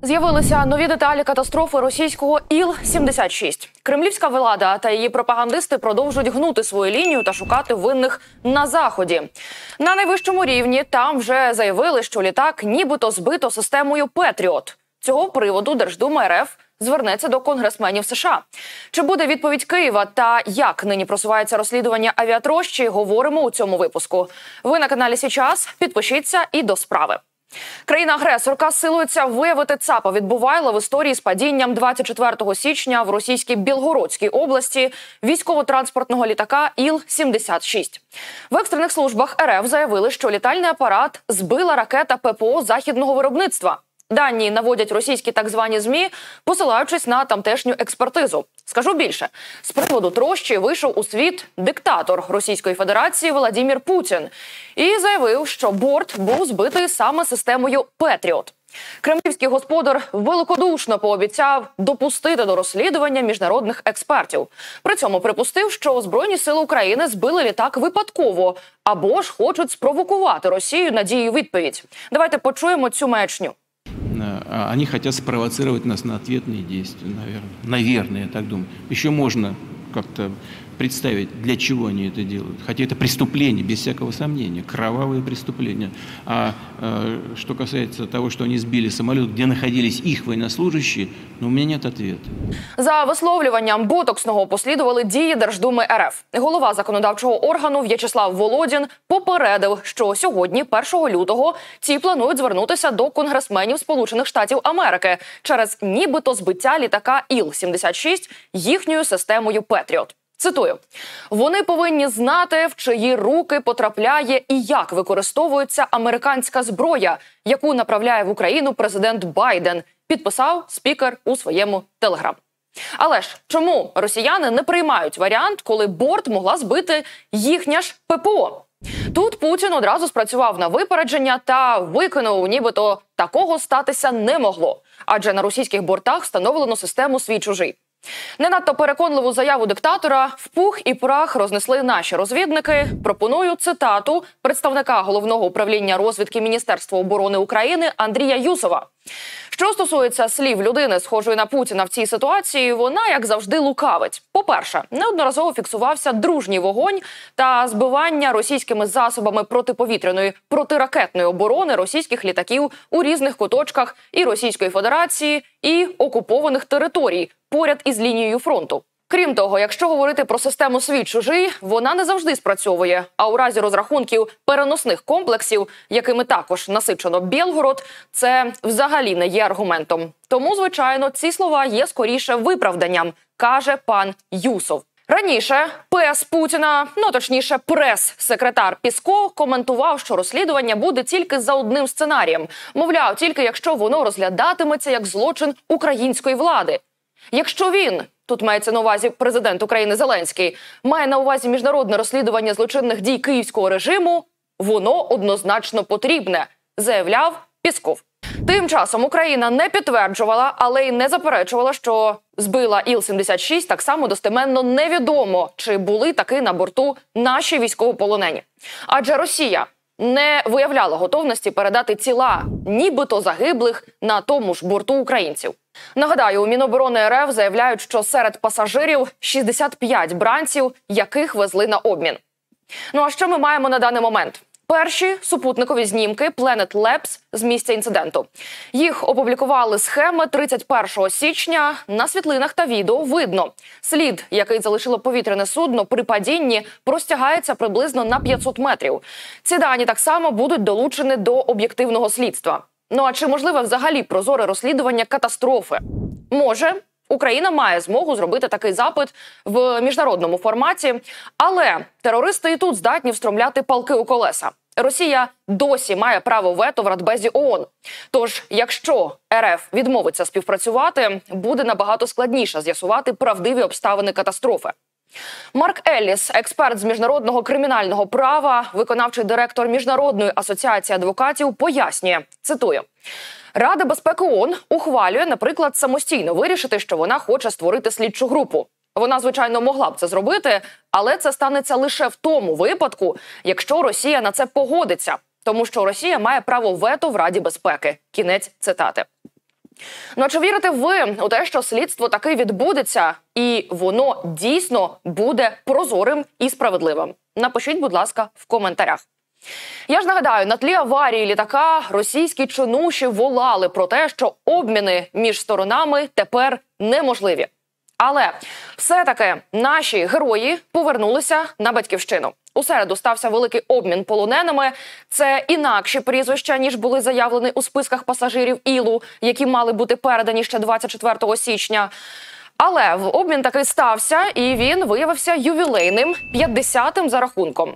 З'явилися нові деталі катастрофи російського Іл-76. Кремлівська влада та її пропагандисти продовжують гнути свою лінію та шукати винних на Заході. На найвищому рівні там вже заявили, що літак нібито збито системою «Петріот». Цього приводу Держдума РФ звернеться до конгресменів США. Чи буде відповідь Києва та як нині просувається розслідування авіатрощі, говоримо у цьому випуску. Ви на каналі «Січас», підпишіться і до справи. Країна-агресорка силується виявити ЦАПа відбувайла в історії з падінням 24 січня в російській Білгородській області військово-транспортного літака Іл-76. В екстрених службах РФ заявили, що літальний апарат збила ракета ППО західного виробництва. Дані наводять російські так звані ЗМІ, посилаючись на тамтешню експертизу. Скажу більше, з приводу трощі вийшов у світ диктатор Російської Федерації Владимир Путін і заявив, що борт був збитий саме системою «Петріот». Кремлівський господар великодушно пообіцяв допустити до розслідування міжнародних експертів. При цьому припустив, що Збройні сили України збили літак випадково або ж хочуть спровокувати Росію на дію відповідь. Давайте почуємо цю маячню. Они хотят спровоцировать нас на ответные действия, наверное. Наверное, я так думаю. Еще можно как-то представить, для чего они это делают. Хотя это преступление, без всякого сомнения, кровавые преступления. Что касается того, что они сбили самолет, где находились их военнослужащие, у меня нет ответа. За висловлюванням Ботоксного послідували дії Держдуми РФ. Голова законодавчого органу В'ячеслав Володін попередив, що сьогодні, 1 лютого, ті планують звернутися до конгресменів Сполучених Штатів Америки через нібито збиття літака Іл-76 їхньою системою «Петріот». Цитую. «Вони повинні знати, в чиї руки потрапляє і як використовується американська зброя, яку направляє в Україну президент Байден», підписав спікер у своєму телеграм. Але ж чому росіяни не приймають варіант, коли борт могла збити їхня ж ППО? Тут Путін одразу спрацював на випередження та викинув, нібито такого статися не могло, адже на російських бортах встановлено систему «Свій-чужий». Не надто переконливу заяву диктатора в пух і прах рознесли наші розвідники. Пропоную цитату представника Головного управління розвідки Міністерства оборони України Андрія Юсова. Що стосується слів людини, схожої на Путіна в цій ситуації, вона, як завжди, лукавить. По-перше, неодноразово фіксувався дружній вогонь та збивання російськими засобами протиповітряної, протиракетної оборони російських літаків у різних куточках і Російської Федерації, і окупованих територій поряд із лінією фронту. Крім того, якщо говорити про систему «Свій-чужий», вона не завжди спрацьовує, а у разі розрахунків переносних комплексів, якими також насичено Білгород, це взагалі не є аргументом. Тому, звичайно, ці слова є скоріше виправданням, каже пан Юсов. Раніше ПС Путіна, точніше прес-секретар Пісков, коментував, що розслідування буде тільки за одним сценарієм. Мовляв, тільки якщо воно розглядатиметься як злочин української влади. Якщо він, тут мається на увазі президент України Зеленський, має на увазі міжнародне розслідування злочинних дій київського режиму, воно однозначно потрібне, заявляв Пісков. Тим часом Україна не підтверджувала, але й не заперечувала, що збила Іл-76 так само достеменно невідомо, чи були таки на борту наші військовополонені. Адже Росія не виявляла готовності передати тіла нібито загиблих на тому ж борту українців. Нагадаю, у Міноборони РФ заявляють, що серед пасажирів 65 бранців, яких везли на обмін. А що ми маємо на даний момент? Перші супутникові знімки Planet Labs з місця інциденту. Їх опублікували схеми 31 січня. На світлинах та відео видно. Слід, який залишило повітряне судно при падінні, простягається приблизно на 500 метрів. Ці дані так само будуть долучені до об'єктивного слідства. А чи можливе взагалі прозоре розслідування катастрофи? Може. Україна має змогу зробити такий запит в міжнародному форматі, але терористи і тут здатні встромляти палки у колеса. Росія досі має право вето в Радбезі ООН. Тож, якщо РФ відмовиться співпрацювати, буде набагато складніше з'ясувати правдиві обставини катастрофи. Марк Елліс, експерт з міжнародного кримінального права, виконавчий директор Міжнародної асоціації адвокатів, пояснює, цитую, Рада безпеки ООН ухвалює, наприклад, самостійно вирішити, що вона хоче створити слідчу групу. Вона, звичайно, могла б це зробити, але це станеться лише в тому випадку, якщо Росія на це погодиться. Тому що Росія має право вето в Раді безпеки. Кінець цитати. Ну а чи вірите ви у те, що слідство таки відбудеться і воно дійсно буде прозорим і справедливим? Напишіть, будь ласка, в коментарях. Я ж нагадаю, на тлі аварії літака російські чинуші волали про те, що обміни між сторонами тепер неможливі. Але все-таки наші герої повернулися на батьківщину. У середу стався великий обмін полоненими. Це інакші прізвища, ніж були заявлені у списках пасажирів Ілу, які мали бути передані ще 24 січня. Але обмін таки стався, і він виявився ювілейним, 50-тим за рахунком.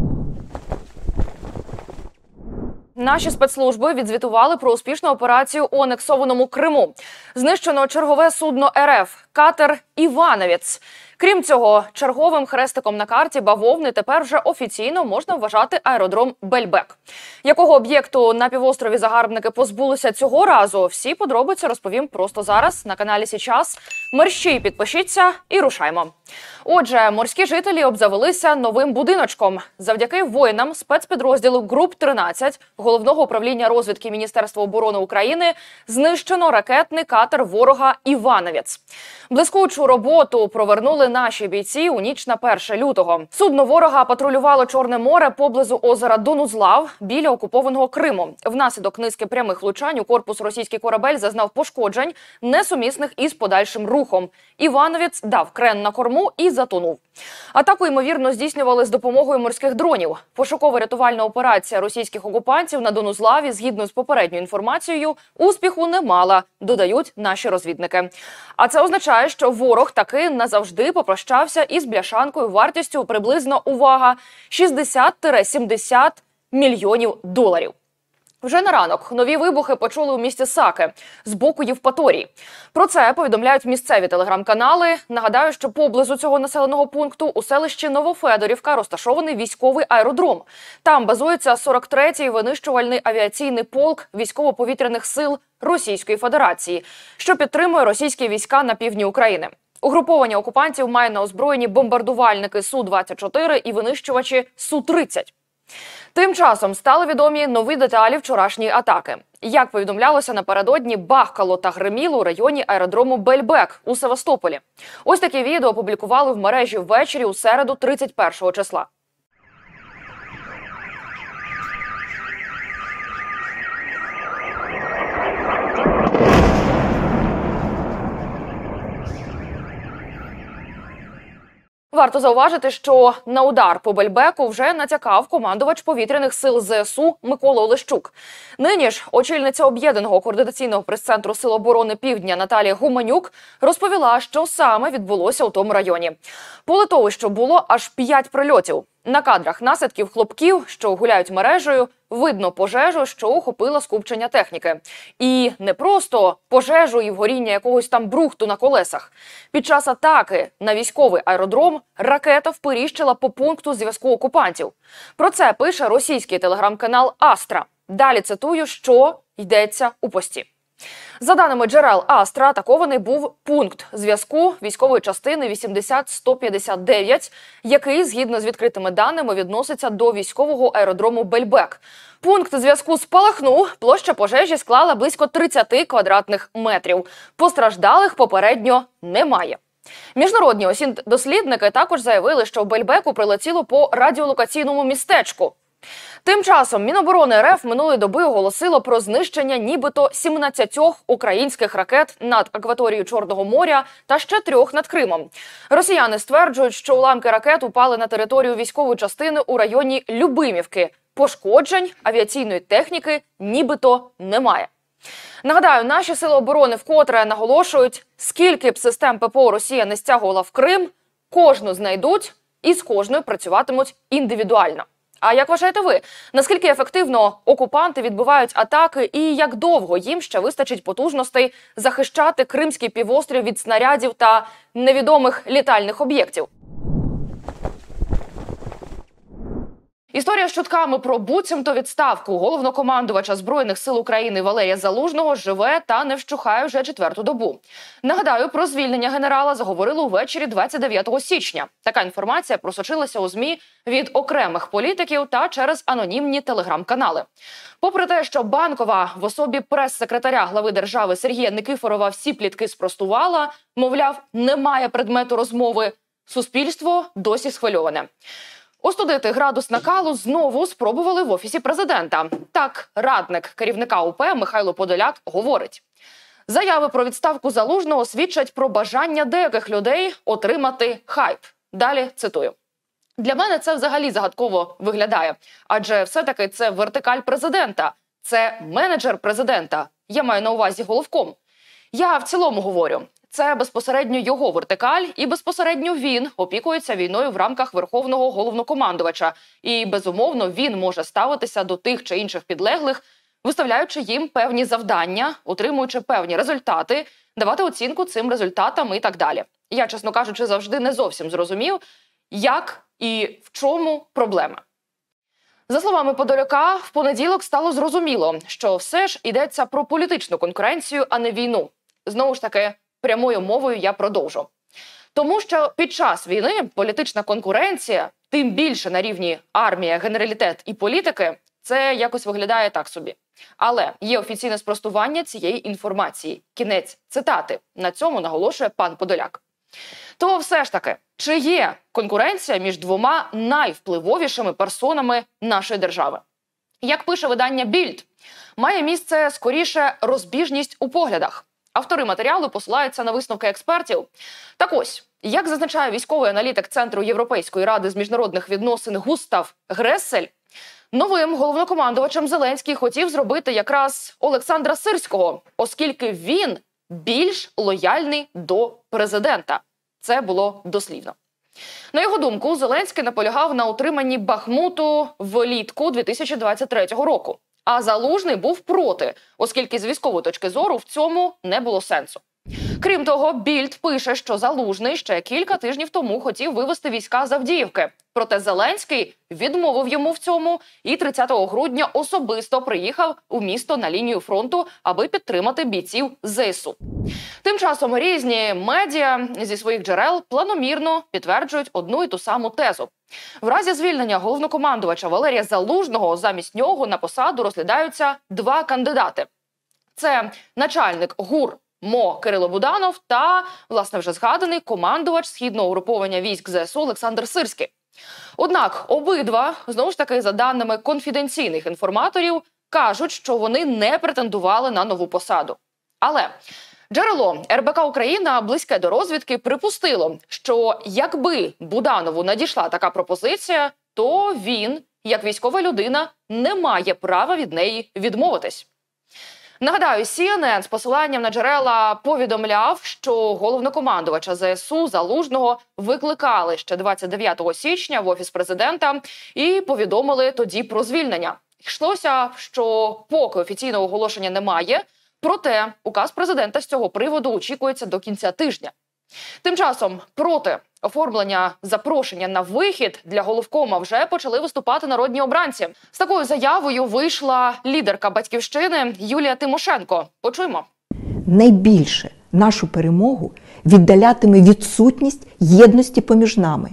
Наші спецслужби відзвітували про успішну операцію у анексованому Криму. Знищено чергове судно РФ – катер «Івановець». Крім цього, черговим хрестиком на карті бавовни тепер вже офіційно можна вважати аеродром Бельбек. Якого об'єкту на півострові загарбники позбулися цього разу, всі подробиці розповім просто зараз на каналі «Січас». Мерщій підпишіться і рушаймо. Отже, морські жителі обзавелися новим будиночком. Завдяки воїнам спецпідрозділу ГРУП-13 Головного управління розвідки Міністерства оборони України знищено ракетний катер ворога «Івановець». Блискучу роботу провернули наші бійці у ніч на 1 лютого. Судно ворога патрулювало Чорне море поблизу озера Донузлав біля окупованого Криму. Внаслідок низки прямих влучань у корпус російський корабель зазнав пошкоджень, несумісних із подальшим рухом. «Івановець» дав крен на корму і затонув. Атаку, ймовірно, здійснювали з допомогою морських дронів. Пошуково-рятувальна операція російських окупантів на Донузлаві, згідно з попередньою інформацією, успіху не мала, додають наші розвідники. А це означає, що ворог таки назавжди попрощався із бляшанкою вартістю приблизно, увага, 60-70 мільйонів доларів. Вже на ранок нові вибухи почули у місті Саке з боку Євпаторії. Про це повідомляють місцеві телеграм-канали. Нагадаю, що поблизу цього населеного пункту у селищі Новофедорівка розташований військовий аеродром. Там базується 43-й винищувальний авіаційний полк військово-повітряних сил Російської Федерації, що підтримує російські війська на півдні України. Угруповання окупантів має на озброєнні бомбардувальники Су-24 і винищувачі Су-30. Тим часом стали відомі нові деталі вчорашньої атаки. Як повідомлялося напередодні, бахкало та гриміло у районі аеродрому Бельбек у Севастополі. Ось таке відео опублікували в мережі ввечері у середу 31 числа. Варто зауважити, що на удар по Бельбеку вже натякав командувач повітряних сил ЗСУ Микола Олещук. Нині ж очільниця Об'єднаного координаційного прес-центру Сил оборони Півдня Наталія Гуманюк розповіла, що саме відбулося у тому районі. По литовищу було аж 5 прильотів. На кадрах наслідків хлопків, що гуляють мережею, видно пожежу, що охопила скупчення техніки. І не просто пожежу і вгоріння якогось там брухту на колесах. Під час атаки на військовий аеродром ракета вперіщила по пункту зв'язку окупантів. Про це пише російський телеграм-канал «Астра». Далі цитую, що йдеться у пості. За даними джерел Астра, атакований був пункт зв'язку військової частини 80-159, який, згідно з відкритими даними, відноситься до військового аеродрому Бельбек. Пункт зв'язку спалахнув, площа пожежі склала близько 30 квадратних метрів. Постраждалих попередньо немає. Міжнародні осінь-дослідники також заявили, що в Бельбеку прилетіло по радіолокаційному містечку. Тим часом Міноборони РФ минулої доби оголосило про знищення нібито 17 українських ракет над акваторією Чорного моря та ще 3 над Кримом. Росіяни стверджують, що уламки ракет упали на територію військової частини у районі Любимівки. Пошкоджень авіаційної техніки нібито немає. Нагадаю, наші сили оборони вкотре наголошують, скільки б систем ППО Росія не стягувала в Крим, кожну знайдуть і з кожною працюватимуть індивідуально. А як вважаєте ви, наскільки ефективно окупанти відбивають атаки і як довго їм ще вистачить потужностей захищати Кримський півострів від снарядів та невідомих літальних об'єктів? Історія з чутками про буцімто відставку головнокомандувача Збройних сил України Валерія Залужного живе та не вщухає вже 4-ту добу. Нагадаю, про звільнення генерала заговорили увечері 29 січня. Така інформація просочилася у ЗМІ від окремих політиків та через анонімні телеграм-канали. Попри те, що Банкова в особі прес-секретаря глави держави Сергія Никифорова всі плітки спростувала, мовляв, немає предмету розмови, суспільство досі схвильоване. Остудити градус накалу знову спробували в Офісі президента. Так, радник керівника УП Михайло Подоляк говорить. Заяви про відставку Залужного свідчать про бажання деяких людей отримати хайп. Далі цитую. Для мене це взагалі загадково виглядає. Адже все-таки це вертикаль президента. Це менеджер президента. Я маю на увазі головком. Я в цілому говорю. Це безпосередньо його вертикаль і безпосередньо він опікується війною в рамках Верховного головнокомандувача. І, безумовно, він може ставитися до тих чи інших підлеглих, виставляючи їм певні завдання, отримуючи певні результати, давати оцінку цим результатам і так далі. Я, чесно кажучи, завжди не зовсім зрозумів, як і в чому проблема. За словами Подоляка, в понеділок стало зрозуміло, що все ж йдеться про політичну конкуренцію, а не війну. Знову ж таки, прямою мовою я продовжу. Тому що під час війни політична конкуренція, тим більше на рівні армія, генералітет і політики, це якось виглядає так собі. Але є офіційне спростування цієї інформації. Кінець цитати. На цьому наголошує пан Подоляк. То все ж таки, чи є конкуренція між двома найвпливовішими персонами нашої держави? Як пише видання «Більд», має місце скоріше розбіжність у поглядах. Автори матеріалу посилаються на висновки експертів. Так ось, як зазначає військовий аналітик Центру Європейської ради з міжнародних відносин Густав Грессель, новим головнокомандувачем Зеленський хотів зробити якраз Олександра Сирського, оскільки він більш лояльний до президента. Це було дослівно. На його думку, Зеленський наполягав на утриманні Бахмуту влітку 2023 року. А Залужний був проти, оскільки з військової точки зору в цьому не було сенсу. Крім того, Більд пише, що Залужний ще кілька тижнів тому хотів вивести війська з Авдіївки. Проте Зеленський відмовив йому в цьому і 30 грудня особисто приїхав у місто на лінію фронту, аби підтримати бійців ЗСУ. Тим часом різні медіа зі своїх джерел планомірно підтверджують одну і ту саму тезу. В разі звільнення головнокомандувача Валерія Залужного замість нього на посаду розглядаються два кандидати. Це начальник ГУР МО Кирило Буданов та, власне, вже згаданий командувач Східного угруповання військ ЗСУ Олександр Сирський. Однак обидва, знову ж таки, за даними конфіденційних інформаторів, кажуть, що вони не претендували на нову посаду. Але джерело РБК Україна, близьке до розвідки, припустило, що якби Буданову надійшла така пропозиція, то він, як військова людина, не має права від неї відмовитись. Нагадаю, CNN з посиланням на джерела повідомляв, що головнокомандувача ЗСУ Залужного викликали ще 29 січня в Офіс президента і повідомили тоді про звільнення. Йшлося, що поки офіційного оголошення немає, проте указ президента з цього приводу очікується до кінця тижня. Тим часом проти оформлення запрошення на вихід для головкома вже почали виступати народні обранці. З такою заявою вийшла лідерка «Батьківщини» Юлія Тимошенко. Почуємо. Найбільше нашу перемогу віддалятиме відсутність єдності поміж нами.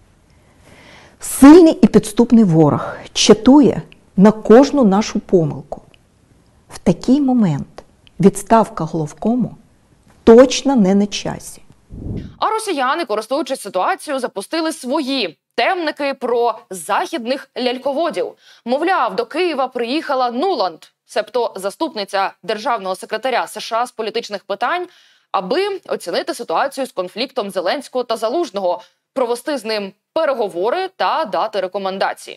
Сильний і підступний ворог чатує на кожну нашу помилку. В такий момент відставка головкому точно не на часі. А росіяни, користуючись ситуацією, запустили свої темники про західних ляльководів. Мовляв, до Києва приїхала Нуланд, себто заступниця державного секретаря США з політичних питань, аби оцінити ситуацію з конфліктом Зеленського та Залужного, провести з ним переговори та дати рекомендації.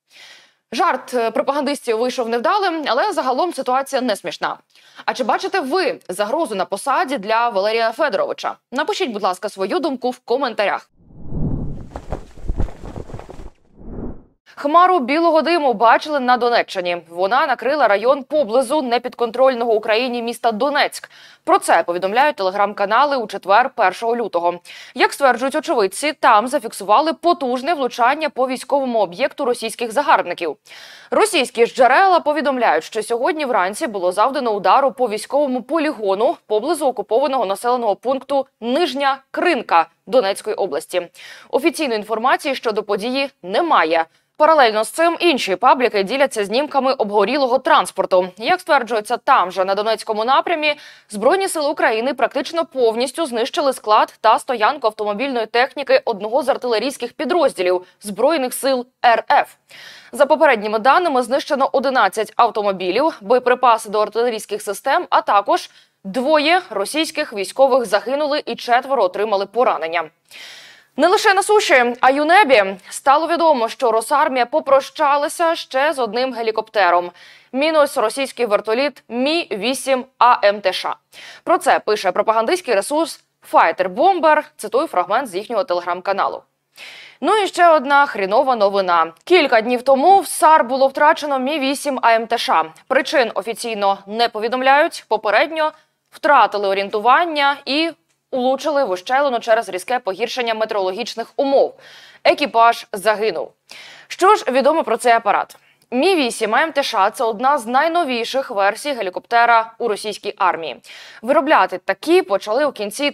Жарт пропагандистів вийшов невдалим, але загалом ситуація не смішна. А чи бачите ви загрозу на посаді для Валерія Федоровича? Напишіть, будь ласка, свою думку в коментарях. Хмару білого диму бачили на Донеччині. Вона накрила район поблизу непідконтрольного Україні міста Донецьк. Про це повідомляють телеграм-канали у четвер, 1 лютого. Як стверджують очевидці, там зафіксували потужне влучання по військовому об'єкту російських загарбників. Російські ж джерела повідомляють, що сьогодні вранці було завдано удару по військовому полігону поблизу окупованого населеного пункту Нижня Кринка Донецької області. Офіційної інформації щодо події немає. Паралельно з цим інші пабліки діляться знімками обгорілого транспорту. Як стверджується, там же на Донецькому напрямі Збройні сили України практично повністю знищили склад та стоянку автомобільної техніки одного з артилерійських підрозділів Збройних сил РФ. За попередніми даними, знищено 11 автомобілів, боєприпаси до артилерійських систем, а також 2 російських військових загинули і 4 отримали поранення. Не лише на суші, а й у небі стало відомо, що Росармія попрощалася ще з одним гелікоптером. Мінус російський вертоліт Мі-8 АМТШ. Про це пише пропагандистський ресурс Fighter Bomber, цитую фрагмент з їхнього телеграм-каналу. Ну і ще одна хрінова новина. Кілька днів тому в САР було втрачено Мі-8 АМТШ. Причин офіційно не повідомляють, попередньо втратили орієнтування і улучили в ущелину через різке погіршення метеорологічних умов. Екіпаж загинув. Що ж відомо про цей апарат? Мі-8 АМТШ – це одна з найновіших версій гелікоптера у російській армії. Виробляти такі почали у кінці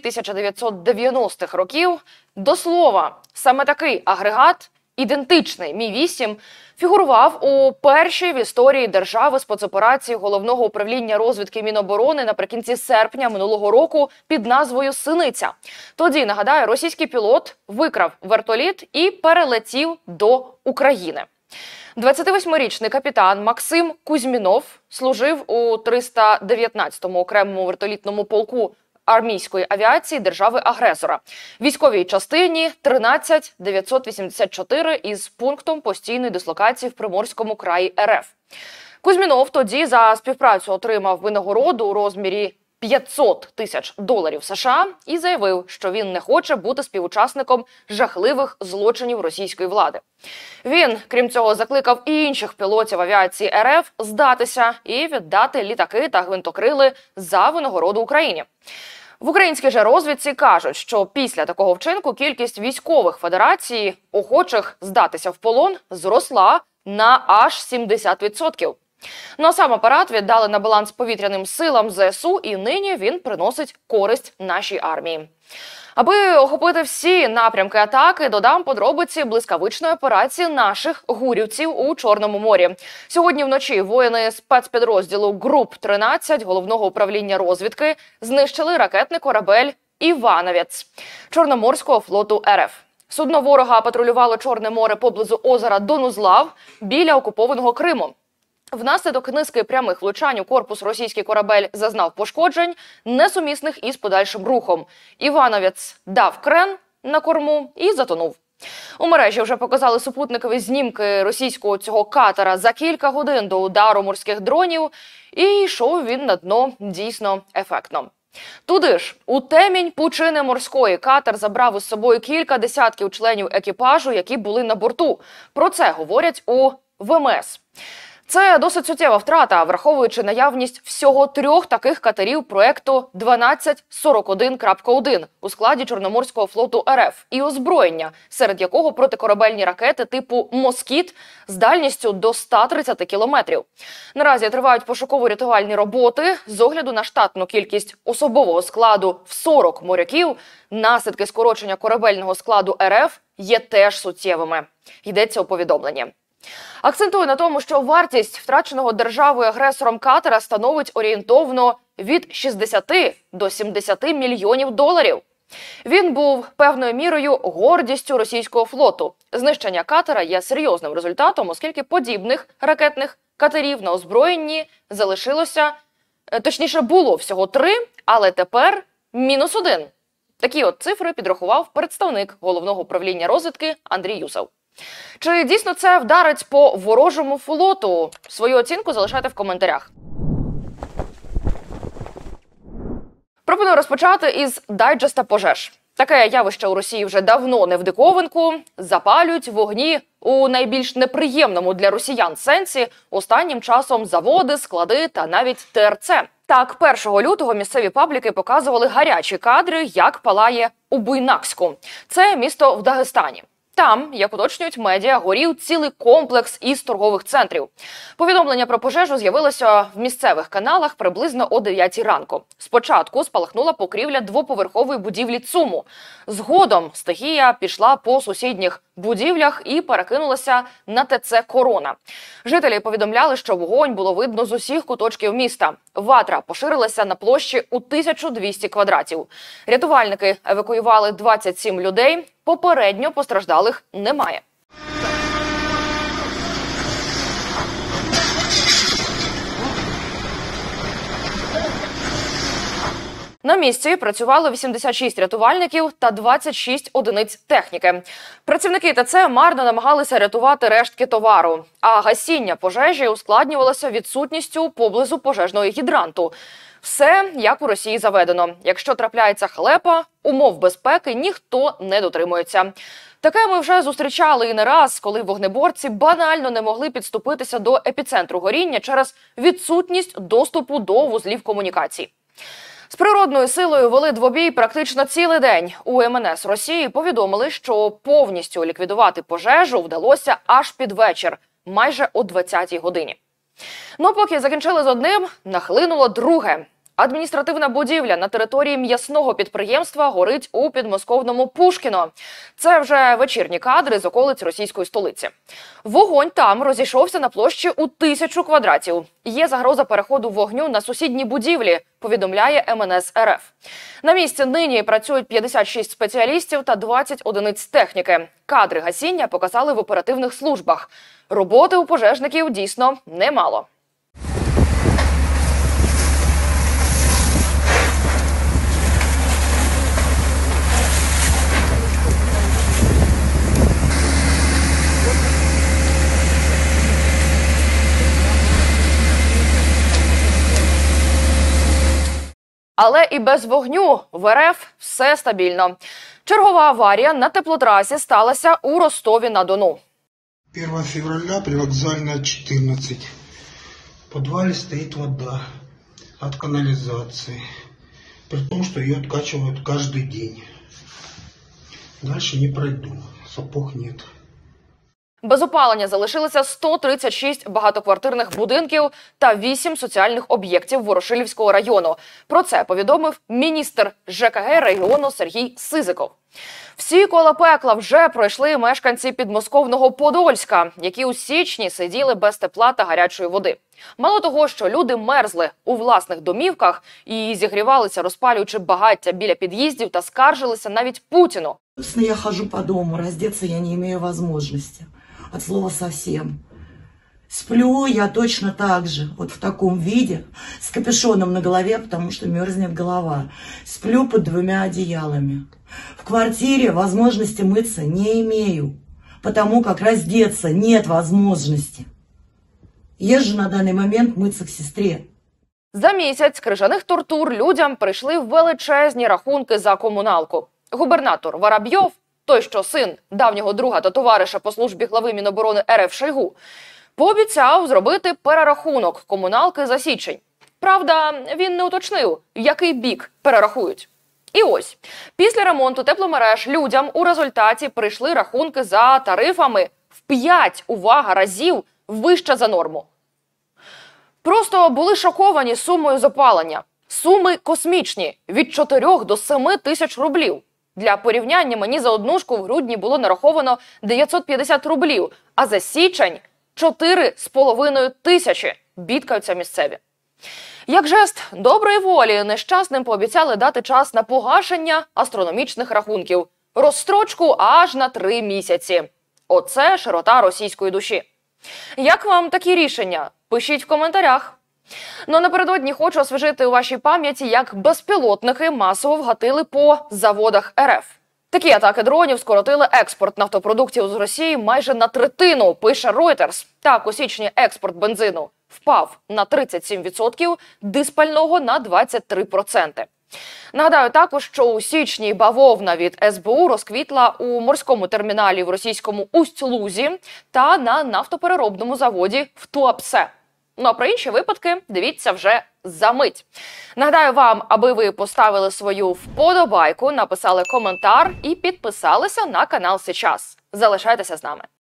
1990-х років. До слова, саме такий агрегат, ідентичний Мі-8, фігурував у першій в історії держави спецоперації Головного управління розвідки Міноборони наприкінці серпня минулого року під назвою «Синиця». Тоді, нагадаю, російський пілот викрав вертоліт і перелетів до України. 28-річний капітан Максим Кузьмінов служив у 319-му окремому вертолітному полку армійської авіації держави-агресора. Військовій частині 13984 із пунктом постійної дислокації в Приморському краї РФ. Кузьмінов тоді за співпрацю отримав винагороду у розмірі $500 тисяч США і заявив, що він не хоче бути співучасником жахливих злочинів російської влади. Він, крім цього, закликав і інших пілотів авіації РФ здатися і віддати літаки та гвинтокрили за винагороду Україні. В українській же розвідці кажуть, що після такого вчинку кількість військових федерацій, охочих здатися в полон, зросла на аж 70%. Ну а сам апарат віддали на баланс повітряним силам ЗСУ, і нині він приносить користь нашій армії. Аби охопити всі напрямки атаки, додам подробиці блискавичної операції наших гурівців у Чорному морі. Сьогодні вночі воїни спецпідрозділу ГРУП-13 Головного управління розвідки знищили ракетний корабель «Івановець» Чорноморського флоту РФ. Судно ворога патрулювало Чорне море поблизу озера Донузлав біля окупованого Криму. Внаслідок низки прямих влучань у корпус російський корабель зазнав пошкоджень, несумісних із подальшим рухом. «Івановець» дав крен на корму і затонув. У мережі вже показали супутникові знімки російського цього катера за кілька годин до удару морських дронів, і йшов він на дно дійсно ефектно. Туди ж, у темінь пучини морської, катер забрав із собою кілька десятків членів екіпажу, які були на борту. Про це говорять у ВМС. Це досить суттєва втрата, враховуючи наявність всього 3 таких катерів проекту 1241.1 у складі Чорноморського флоту РФ і озброєння, серед якого протикорабельні ракети типу «Москіт» з дальністю до 130 кілометрів. Наразі тривають пошуково-рятувальні роботи. З огляду на штатну кількість особового складу в 40 моряків, наслідки скорочення корабельного складу РФ є теж суттєвими. Йдеться у повідомленні. Акцентую на тому, що вартість втраченого державою-агресором катера становить орієнтовно від 60 до 70 мільйонів доларів. Він був певною мірою гордістю російського флоту. Знищення катера є серйозним результатом, оскільки подібних ракетних катерів на озброєнні залишилося, точніше було всього 3, але тепер -1. Такі от цифри підрахував представник Головного управління розвідки Андрій Юсов. Чи дійсно це вдарить по ворожому флоту? Свою оцінку залишайте в коментарях. Пропоную розпочати із дайджеста пожеж. Таке явище у Росії вже давно не в диковинку. Запалюють вогні у найбільш неприємному для росіян сенсі останнім часом заводи, склади та навіть ТРЦ. Так, 1 лютого місцеві пабліки показували гарячі кадри, як палає у Буйнакську. Це місто в Дагестані. Там, як уточнюють медіа, горів цілий комплекс із торгових центрів. Повідомлення про пожежу з'явилося в місцевих каналах приблизно о 9 ранку. Спочатку спалахнула покрівля двоповерхової будівлі ЦУМу. Згодом стихія пішла по сусідніх будівлях і перекинулася на ТЦ «Корона». Жителі повідомляли, що вогонь було видно з усіх куточків міста. Ватра поширилася на площі у 1200 квадратів. Рятувальники евакуювали 27 людей. Попередньо постраждалих немає. На місці працювало 86 рятувальників та 26 одиниць техніки. Працівники ТЦ марно намагалися рятувати рештки товару, а гасіння пожежі ускладнювалося відсутністю поблизу пожежного гідранту. Все, як у Росії заведено. Якщо трапляється халепа, умов безпеки ніхто не дотримується. Таке ми вже зустрічали і не раз, коли вогнеборці банально не могли підступитися до епіцентру горіння через відсутність доступу до вузлів комунікацій. З природною силою вели двобій практично цілий день. У МНС Росії повідомили, що повністю ліквідувати пожежу вдалося аж під вечір, майже о 20-й годині. Ну, поки закінчили з одним, нахлинуло друге. Адміністративна будівля на території м'ясного підприємства горить у підмосковному Пушкіно. Це вже вечірні кадри з околиць російської столиці. Вогонь там розійшовся на площі у 1000 квадратів. Є загроза переходу вогню на сусідні будівлі, повідомляє МНС РФ. На місці нині працюють 56 спеціалістів та 20 одиниць техніки. Кадри гасіння показали в оперативних службах. Роботи у пожежників дійсно немало. Але і без вогню в РФ все стабільно. Чергова аварія на теплотрасі сталася у Ростові-на-Дону. 1 февраля, привокзальная 14. В подвале стоит вода от канализации. При том, что ее откачивают каждый день. Дальше не пройду, сапог нет. Без опалення залишилися 136 багатоквартирних будинків та 8 соціальних об'єктів Ворошилівського району. Про це повідомив міністр ЖКГ регіону Сергій Сизиков. Всі кола пекла вже пройшли мешканці підмосковного Подольська, які у січні сиділи без тепла та гарячої води. Мало того, що люди мерзли у власних домівках і зігрівалися, розпалюючи багаття біля під'їздів, та скаржилися навіть Путіну. Я хожу по дому, раздеться я не имею возможности. От слова совсем. Сплю я точно так же, вот в таком виде, с капюшоном на голове, потому что мерзнет голова. Сплю под 2 одеялами. В квартире возможности мыться не имею, потому как раздеться нет возможности. Езжу на данный момент мыться к сестре. За місяць крижаних тортур людям прийшли величезні рахунки за комуналку. Губернатор Воробйов, той, що син давнього друга та товариша по службі глави Міноборони РФ Шойгу, пообіцяв зробити перерахунок комуналки за січень. Правда, він не уточнив, в який бік перерахують. І ось, після ремонту тепломереж людям у результаті прийшли рахунки за тарифами в 5, увага, разів вище за норму. Просто були шоковані сумою з опалення. Суми космічні – від 4 до 7 тисяч рублів. Для порівняння, мені за однушку в грудні було нараховано 950 рублів, а за січень – 4,5 тисячі, бідкаються місцеві. Як жест доброї волі, нещасним пообіцяли дати час на погашення астрономічних рахунків. Розстрочку аж на 3 місяці. Оце широта російської душі. Як вам такі рішення? Пишіть в коментарях. Ну, напередодні хочу освіжити у вашій пам'яті, як безпілотники масово вгатили по заводах РФ. Такі атаки дронів скоротили експорт нафтопродуктів з Росії майже на третину, пише Reuters. Так, у січні експорт бензину впав на 37%, дизпального на 23%. Нагадаю також, що у січні бавовна від СБУ розквітла у морському терміналі в російському Усть-Лузі та на нафтопереробному заводі в Туапсе. Ну а про інші випадки дивіться вже за мить. Нагадаю вам, аби ви поставили свою вподобайку, написали коментар і підписалися на канал Сейчас. Залишайтеся з нами.